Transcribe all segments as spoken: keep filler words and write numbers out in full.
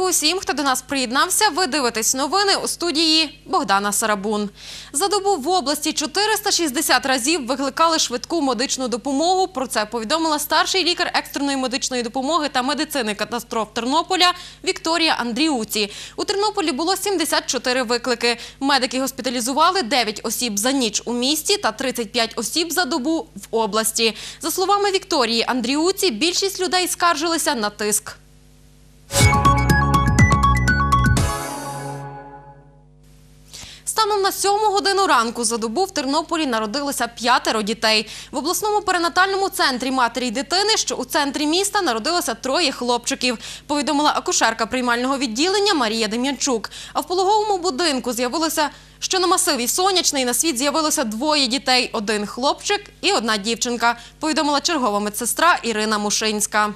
ранку усім, хто до нас приєднався. Ви дивитесь новини, у студії Богдана Сарабун. За добу в області чотириста шістдесят разів викликали швидку медичну допомогу. Про це повідомила старший лікар екстреної медичної допомоги та медицини катастроф Тернополя Вікторія Андріуці. У Тернополі було сімдесят чотири виклики. Медики госпіталізували дев'ять осіб за ніч у місті та тридцять п'ять осіб за добу в області. За словами Вікторії Андріуці, більшість людей скаржилися на тиск. Станом на сьому годину ранку за добу в Тернополі народилося п'ятеро дітей. В обласному перинатальному центрі матері й дитини, що у центрі міста, народилося троє хлопчиків, повідомила акушерка приймального відділення Марія Дем'янчук. А в пологовому будинку з'явилося, що на масиві Сонячний на світ з'явилося двоє дітей – один хлопчик і одна дівчинка, повідомила чергова медсестра Ірина Мушинська.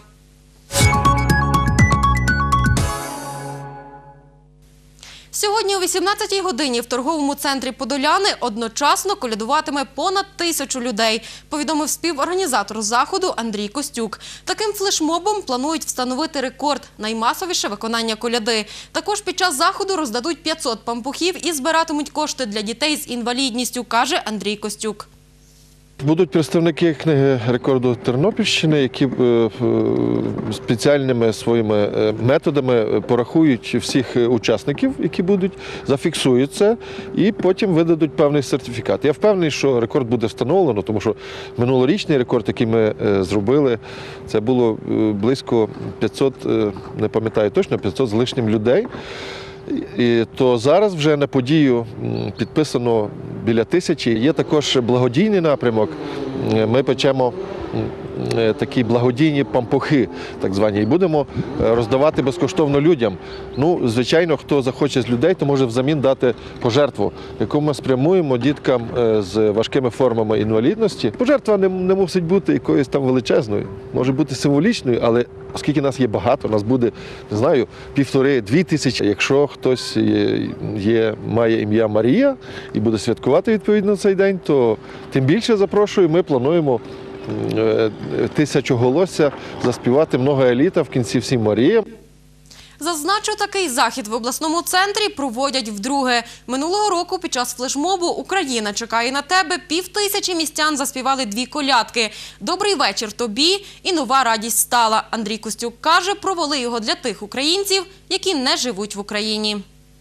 Сьогодні о вісімнадцятій годині в торговому центрі «Подоляни» одночасно колядуватиме понад тисячу людей, повідомив співорганізатор заходу Андрій Костюк. Таким флешмобом планують встановити рекорд – наймасовіше виконання коляди. Також під час заходу роздадуть п'ятсот пампухів і збиратимуть кошти для дітей з інвалідністю, каже Андрій Костюк. Будуть представники книги рекорду Тернопільщини, які спеціальними своїми методами порахують всіх учасників, які будуть, зафіксують це і потім видадуть певний сертифікат. Я впевнений, що рекорд буде встановлено, тому що минулорічний рекорд, який ми зробили, це було близько п'ятсот, не пам'ятаю точно, п'ятсот з лишнім людей. І то зараз вже на подію підписано біля тисячі. Є також благодійний напрямок. Ми печемо такі благодійні пампухи, так звані, і будемо роздавати безкоштовно людям. Ну, звичайно, хто захоче з людей, то може взамін дати пожертву, яку ми спрямуємо діткам з важкими формами інвалідності. Пожертва не, не мусить бути якоюсь там величезною, може бути символічною, але оскільки нас є багато, нас буде, не знаю, півтори-дві тисячі. Якщо хтось є, є, має ім'я Марія і буде святкувати відповідно цей день, то тим більше запрошую, ми плануємо тисячоголосся заспівати «Много еліта» в кінці всім Марія. Зазначу, такий захід в обласному центрі проводять вдруге. Минулого року під час флешмобу «Україна чекає на тебе» півтисячі містян заспівали дві колядки «Добрий вечір тобі» і «Нова радість стала». Андрій Костюк каже, провели його для тих українців, які не живуть в Україні.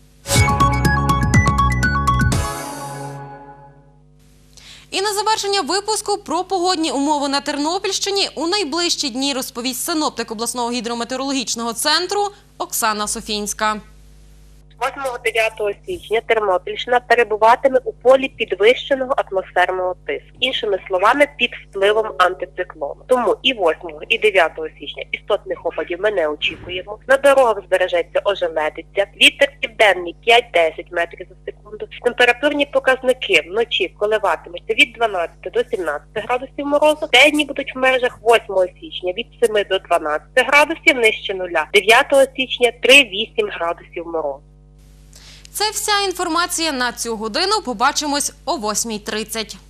І на завершення випуску про погодні умови на Тернопільщині у найближчі дні розповість синоптик обласного гідрометеорологічного центру Оксана Софінська. восьмого-дев'ятого січня Тернопільщина перебуватиме у полі підвищеного атмосферного тиску. Іншими словами, під впливом антициклону. Тому і восьмого, і дев'ятого січня істотних опадів ми не очікуємо. На дорогах збережеться ожеледиця. Вітер південний п'ять-десять метрів за секунду. Температурні показники вночі коливатимуться від дванадцяти до сімнадцяти градусів морозу. Денні будуть в межах восьмого січня від семи до дванадцяти градусів нижче нуля. дев'ятого січня три-вісім градусів морозу. Це вся інформація на цю годину. Побачимось о восьмій тридцять.